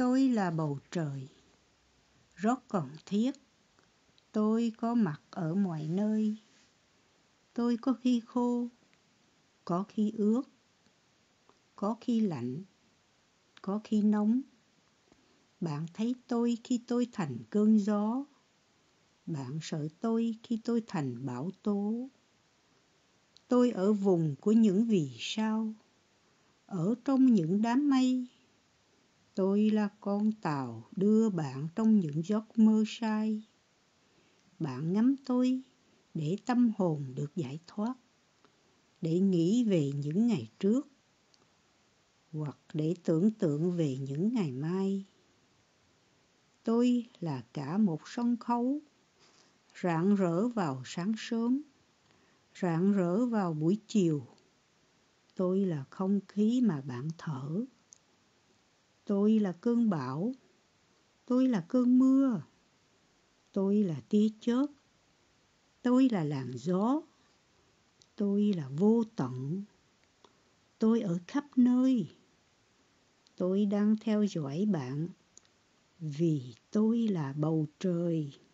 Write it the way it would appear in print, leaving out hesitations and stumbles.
Tôi là bầu trời, rất cần thiết. Tôi có mặt ở mọi nơi. Tôi có khi khô, có khi ướt, có khi lạnh, có khi nóng. Bạn thấy tôi khi tôi thành cơn gió. Bạn sợ tôi khi tôi thành bão tố. Tôi ở vùng của những vì sao, ở trong những đám mây. Tôi là con tàu đưa bạn trong những giấc mơ say. Bạn ngắm tôi để tâm hồn được giải thoát, để nghĩ về những ngày trước, hoặc để tưởng tượng về những ngày mai. Tôi là cả một sân khấu, rạng rỡ vào sáng sớm, rạng rỡ vào buổi chiều. Tôi là không khí mà bạn thở. Tôi là cơn bão. Tôi là cơn mưa. Tôi là tia chớp. Tôi là làn gió. Tôi là vô tận. Tôi ở khắp nơi. Tôi đang theo dõi bạn vì tôi là bầu trời.